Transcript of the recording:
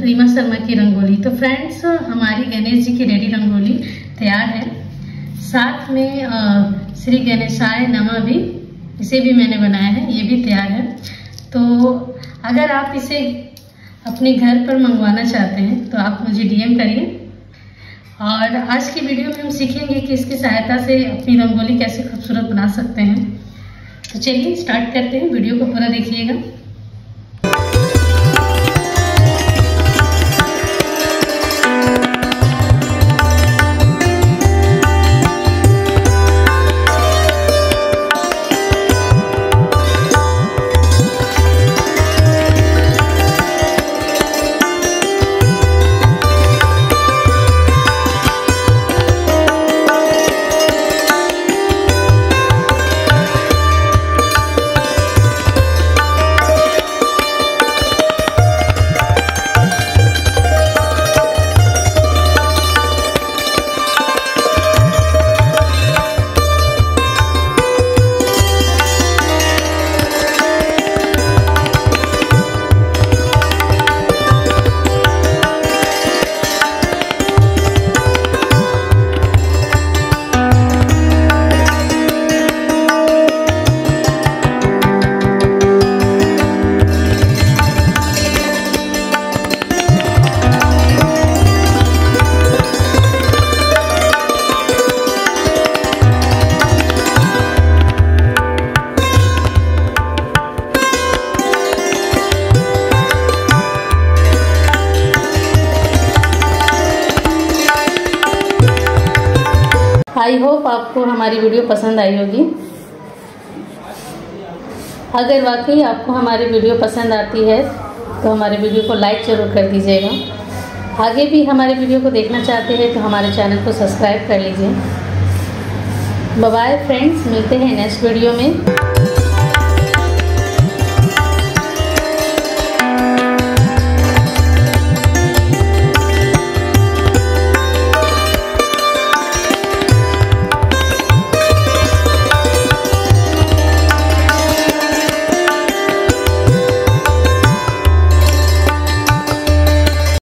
रीमा शर्मा की रंगोली। तो फ्रेंड्स, हमारी गणेश जी की रेडी रंगोली तैयार है। साथ में श्री गणेशाय नमः भी, इसे भी मैंने बनाया है, ये भी तैयार है। तो अगर आप इसे अपने घर पर मंगवाना चाहते हैं तो आप मुझे डीएम करिए। और आज की वीडियो में हम सीखेंगे कि इसकी सहायता से अपनी रंगोली कैसे खूबसूरत बना सकते हैं। तो चलिए स्टार्ट करते हैं, वीडियो को पूरा देखिएगा। आई होप आपको हमारी वीडियो पसंद आई होगी। अगर वाकई आपको हमारी वीडियो पसंद आती है तो हमारे वीडियो को लाइक ज़रूर कर दीजिएगा। आगे भी हमारे वीडियो को देखना चाहते हैं तो हमारे चैनल को सब्सक्राइब कर लीजिए। बाय बाय फ्रेंड्स, मिलते हैं नेक्स्ट वीडियो में।